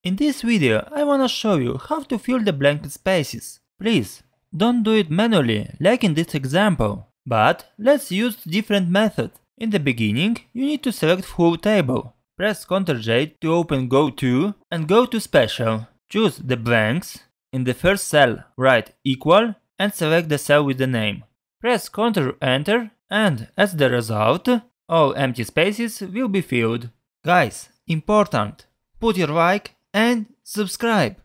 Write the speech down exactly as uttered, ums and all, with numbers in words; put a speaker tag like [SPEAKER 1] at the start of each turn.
[SPEAKER 1] In this video I wanna show you how to fill the blank spaces. Please, don't do it manually like in this example, but let's use different method. In the beginning you need to select full table. Press control J to open Go To and go to Special. Choose the blanks. In the first cell write equal and select the cell with the name. Press control Enter and as the result, all empty spaces will be filled. Guys, important! Put your like and subscribe!